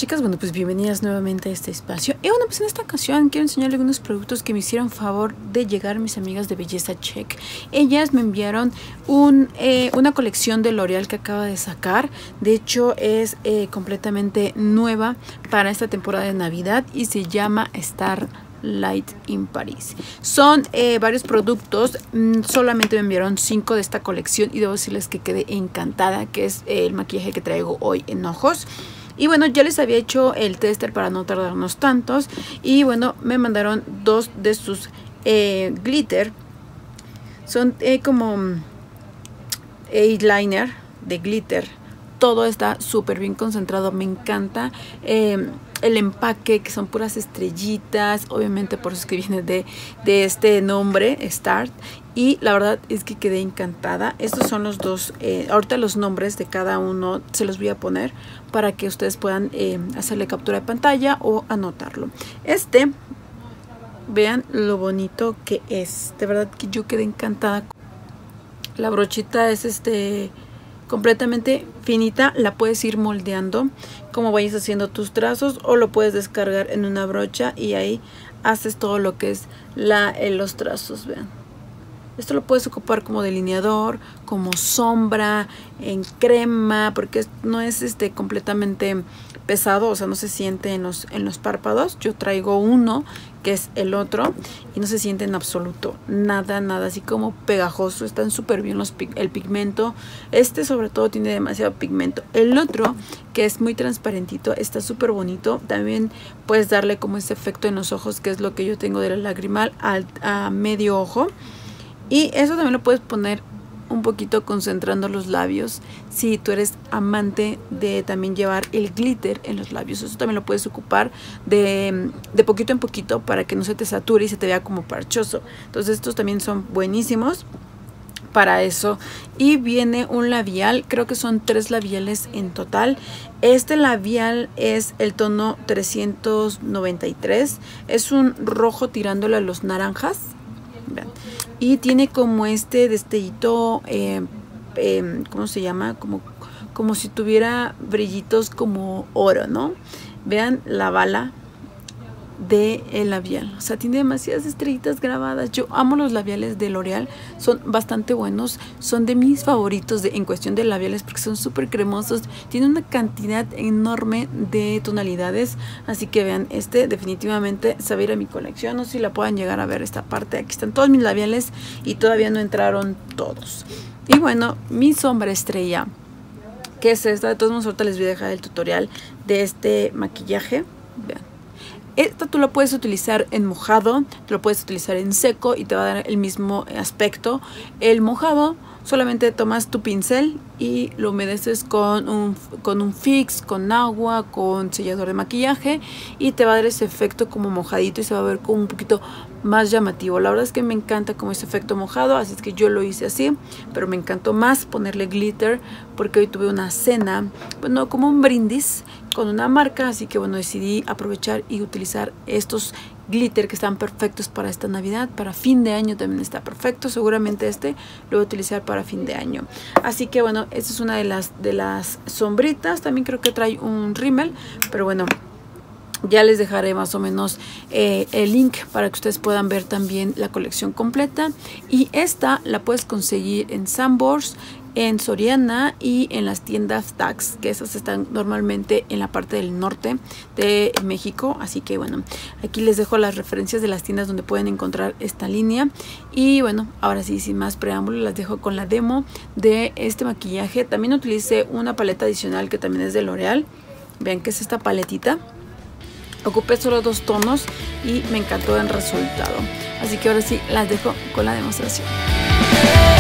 chicas, bueno pues bienvenidas nuevamente a este espacio. Y bueno pues en esta ocasión quiero enseñarles algunos productos que me hicieron favor de llegar mis amigas de Belleza Check. Ellas me enviaron una colección de L'Oreal que acaba de sacar. De hecho es completamente nueva para esta temporada de Navidad y se llama Starlight in Paris. Son varios productos, solamente me enviaron 5 de esta colección y debo decirles que quedé encantada, que es el maquillaje que traigo hoy en ojos. Y bueno, ya les había hecho el tester para no tardarnos tantos. Y bueno, me mandaron 2 de sus glitter. Son como eyeliner de glitter. Todo está súper bien concentrado, me encanta. El empaque, que son puras estrellitas, obviamente por eso es que viene de este nombre, Start. Y la verdad es que quedé encantada. Estos son los dos, ahorita los nombres de cada uno se los voy a poner para que ustedes puedan hacerle captura de pantalla o anotarlo. Vean lo bonito que es, de verdad que yo quedé encantada. La brochita es completamente finita, la puedes ir moldeando como vayas haciendo tus trazos, o lo puedes descargar en una brocha y ahí haces todo lo que es los trazos. Vean, esto lo puedes ocupar como delineador, como sombra, en crema, porque no es completamente pesado, o sea, no se siente en los párpados. Yo traigo uno que es el otro y no se siente en absoluto nada, así como pegajoso. Están súper bien el pigmento. Sobre todo tiene demasiado pigmento. El otro, que es muy transparentito, está súper bonito. También puedes darle como ese efecto en los ojos, que es lo que yo tengo de la lagrimal a medio ojo. Y eso también lo puedes poner un poquito concentrando los labios si tú eres amante de también llevar el glitter en los labios. Eso también lo puedes ocupar de poquito en poquito para que no se te sature y se te vea como parchoso. Entonces estos también son buenísimos para eso. Y viene un labial, creo que son 3 labiales en total. Este labial es el tono 393, es un rojo tirándole a los naranjas. Vean. Y tiene como destellito, ¿cómo se llama? Como si tuviera brillitos como oro, ¿no? Vean la bala del labial, o sea, tiene demasiadas estrellitas grabadas. Yo amo los labiales de L'Oreal, son bastante buenos, son de mis favoritos en cuestión de labiales porque son súper cremosos, tienen una cantidad enorme de tonalidades, así que vean, definitivamente se va a ir a mi colección. No sé si la puedan llegar a ver esta parte. Aquí están todos mis labiales y todavía no entraron todos. Y bueno, mi sombra estrella, que es esta. De todos modos ahorita les voy a dejar el tutorial de este maquillaje. Vean, esta tú lo puedes utilizar en mojado, tú lo puedes utilizar en seco y te va a dar el mismo aspecto. El mojado, solamente tomas tu pincel y lo humedeces con un fix, con agua, con sellador de maquillaje, y te va a dar ese efecto como mojadito y se va a ver como un poquito más llamativo. La verdad es que me encanta como ese efecto mojado, así es que yo lo hice así, pero me encantó más ponerle glitter porque hoy tuve una cena, bueno, como un brindis con una marca, así que bueno, decidí aprovechar y utilizar estos glitter que están perfectos para esta Navidad. Para fin de año también está perfecto, seguramente lo voy a utilizar para fin de año. Así que bueno, esta es una de las sombritas. También creo que trae un rímel, pero bueno, ya les dejaré más o menos el link para que ustedes puedan ver también la colección completa. Y esta la puedes conseguir en Sanborns, en Soriana y en las tiendas Tax, que esas están normalmente en la parte del norte de México. Así que bueno, aquí les dejo las referencias de las tiendas donde pueden encontrar esta línea. Y bueno, ahora sí, sin más preámbulo, las dejo con la demo de este maquillaje. También utilicé una paleta adicional que también es de L'Oreal. Vean que es esta paletita. Ocupé solo 2 tonos y me encantó el resultado. Así que ahora sí, las dejo con la demostración.